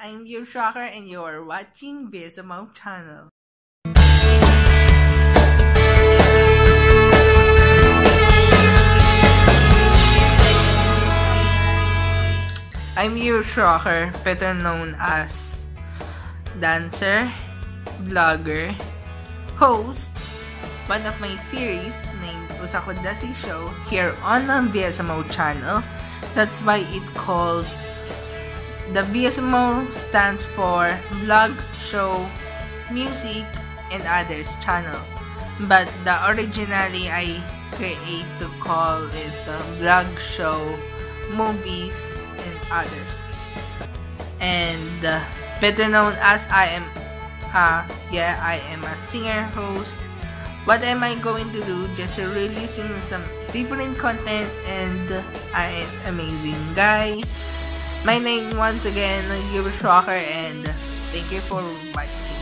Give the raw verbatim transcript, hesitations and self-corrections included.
I'm your Shocker and you're watching V S M O channel. I'm your Shocker, better known as dancer, vlogger, host, one of my series named Usako Dasi Show here on the V S M O channel. That's why it calls the V S M O stands for Vlog, Show, Music, and Others channel. But the originally I create to call it the Vlog, Show, Movies, and Others. And uh, better known as I am, uh, yeah, I am a singer, host. What am I going to do? Just releasing some different contents, and I am amazing guy. My name once again, your Shocker, and thank you for watching.